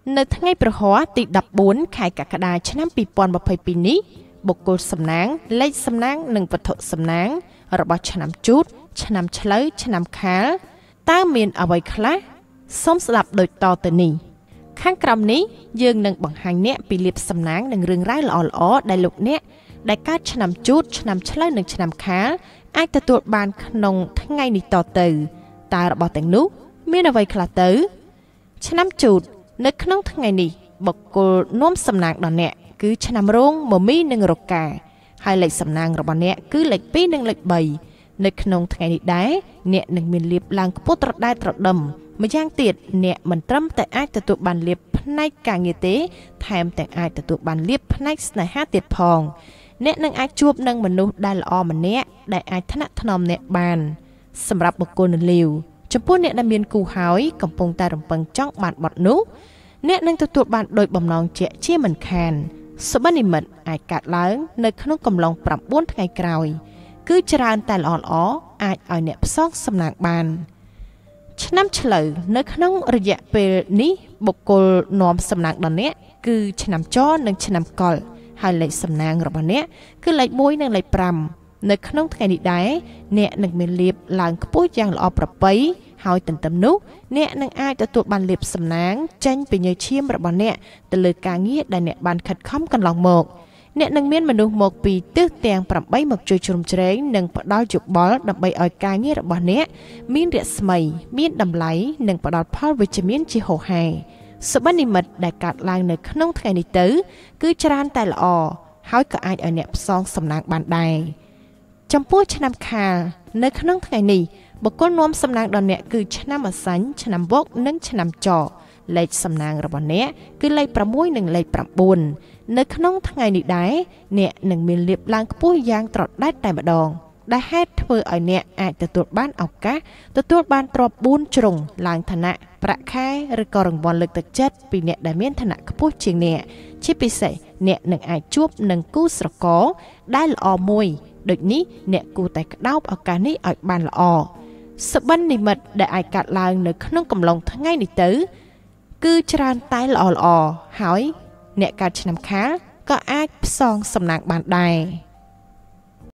នៅថ្ងៃប្រហ័សទី14ខែកក្កដាឆ្នាំ2022នេះបុគ្គលសំណាងលេខសំណាងនិងវត្ថុសំណាងរបស់ឆ្នាំជូតឆ្នាំឆ្លូវឆ្នាំខាលតើមានអ្វីខ្លះសូមស្ដាប់ដូចតទៅនេះខាងក្រោមនេះយើងនឹងបង្ហាញអ្នកពីលាភសំណាងនិងរឿងរ៉ាវល្អៗដែលលោកអ្នកដែលកើតឆ្នាំជូតឆ្នាំឆ្លូវនិងឆ្នាំខាលអាចទទួលបានក្នុងថ្ងៃនេះតទៅតើរបស់ទាំងនោះមានអ្វីខ្លះទៅឆ្នាំជូតនៅក្នុងថ្ងៃនេះបុគ្គលនាំសំណាងដល់អ្នកគឺឆ្នាំរោងមមីនិងរកាហើយលេខសំណាងរបស់អ្នកគឺលេខ2និងលេខ3នៅក្នុងថ្ងៃនេះដែរអ្នកនឹងមានលាភឡើងខ្ពស់ត្រដែតត្រដឹមម្យ៉ាងទៀតអ្នកមិនត្រឹមតែអាចទទួលបានលាភផ្នែកការងារទេថែមទាំងអាចទទួលបានលាភផ្នែកស្នេហាទៀតផងអ្នកនឹងអាចជួបនឹងមនុស្សដែលល្អម្នាក់ដែលអាចថ្នាក់ថ្នមអ្នកបានសម្រាប់បុគ្គលនៅលាវចំពោះអ្នកដែលមានគូហើយកំពុងតែរំពឹងចង់បានបទនោះអ្នកនឹងទទួលបានដោយបំណងជាក់ជាមិនខានសុបិននិមិត្តអាចកើតឡើងនៅក្នុងកំឡុង9ថ្ងៃក្រោយគឺច្រើនតែល្អអាចឲ្យអ្នកផ្សងសំណាងបានឆ្នាំឆ្លូវនៅក្នុងរយៈពេលនេះបុគ្គលនាំសំណាងដល់អ្នកគឺឆ្នាំចនិងឆ្នាំកុលហើយលេខសំណាងរបស់អ្នកគឺលេខ1និងលេខ5នៅក្នុងថ្ងៃនេះដែរអ្នកនឹងមានលាភឡើងខ្ពស់យ៉ាងល្អប្រពៃហើយទន្ទឹមនោះអ្នកនឹងអាចទទួលបានលាភសំណាងចេញពីញើសឈាមរបស់អ្នកទៅលើការងារដែលអ្នកបានខិតខំកន្លងមកអ្នកនឹងមានមនុស្សមកពីទិសទាំង8មកជួយជ្រោមជ្រែងនិងផ្ដល់យោបល់ដើម្បីឲ្យការងាររបស់អ្នកមានរស្មីមានតម្លៃនិងផ្ដល់ផលវិជ្ជមានជាហូរហែសុបិននិមិត្តដែលកើតឡើងនៅក្នុងថ្ងៃនេះទៅគឺច្រើនតែល្អហើយក៏អាចឲ្យអ្នកផ្សងសំណាងបានដែរចំពោះឆ្នាំខាលនៅក្នុងថ្ងៃនេះបុគ្គលនាំសំណាងដល់អ្នកគឺឆ្នាំអសាញ់ឆ្នាំវកនិងឆ្នាំចលេខសំណាងរបស់អ្នកគឺលេខ6និងលេខ9នៅក្នុងថ្ងៃនេះដែរអ្នកនឹងមានលាភឡើងខ្ពស់យ៉ាងត្រដែតតែម្ដងដែលហេតុធ្វើឲ្យអ្នកអាចទទួលបានឱកាសទទួលបានទ្រព្យ4ជ្រុងឡើងឋានៈប្រាក់ខែឬក៏រង្វាន់លើកទឹកចិត្តពីអ្នកដែលមានឋានៈខ្ពស់ជាងអ្នកជាពិសេសអ្នកនឹងអាចជួបនឹងគូស្រករដែលល្អមួយដូចនេះអ្នកគួរតែក្តោបឱកាសនេះឲ្យបានល្អសុបិននិមិត្តដែលអាចកើតឡើងនៅក្នុងកំឡុងថ្ងៃនេះទៅគឺច្រើនតែល្អហើយអ្នកកើតឆ្នាំខាលក៏អាចផ្សងសំណាងបានដែរ